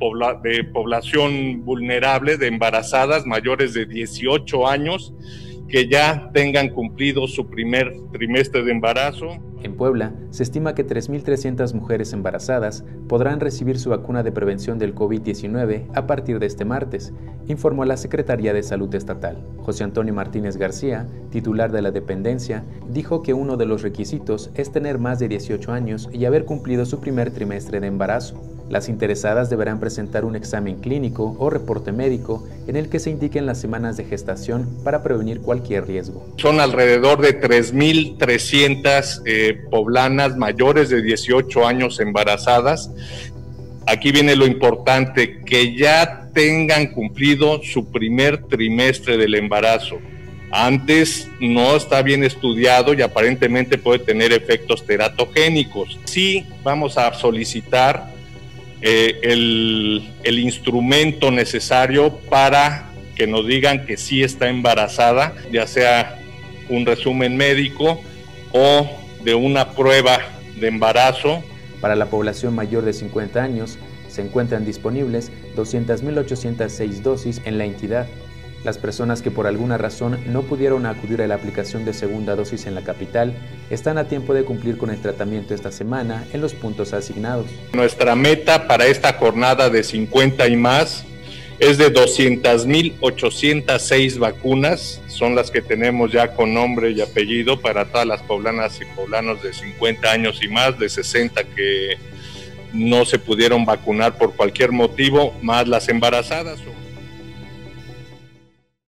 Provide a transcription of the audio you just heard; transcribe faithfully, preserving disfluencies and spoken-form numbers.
pobla de población vulnerable, de embarazadas mayores de dieciocho años, que ya tengan cumplido su primer trimestre de embarazo. En Puebla, se estima que tres mil trescientas mujeres embarazadas podrán recibir su vacuna de prevención del COVID diecinueve a partir de este martes, informó la Secretaría de Salud Estatal. José Antonio Martínez García, titular de la dependencia, dijo que uno de los requisitos es tener más de dieciocho años y haber cumplido su primer trimestre de embarazo. Las interesadas deberán presentar un examen clínico o reporte médico en el que se indiquen las semanas de gestación para prevenir cualquier riesgo. Son alrededor de tres mil trescientas eh, poblanas mayores de dieciocho años embarazadas. Aquí viene lo importante, que ya tengan cumplido su primer trimestre del embarazo. Antes no está bien estudiado y aparentemente puede tener efectos teratogénicos. Sí, vamos a solicitar eh, el, el instrumento necesario para que nos digan que sí está embarazada, ya sea un resumen médico o de una prueba de embarazo. Para la población mayor de cincuenta años, se encuentran disponibles doscientas mil ochocientas seis dosis en la entidad. Las personas que por alguna razón no pudieron acudir a la aplicación de segunda dosis en la capital están a tiempo de cumplir con el tratamiento esta semana en los puntos asignados. Nuestra meta para esta jornada de cincuenta y más es de doscientas mil ochocientas seis vacunas, son las que tenemos ya con nombre y apellido para todas las poblanas y poblanos de cincuenta años y más, de sesenta que no se pudieron vacunar por cualquier motivo, más las embarazadas.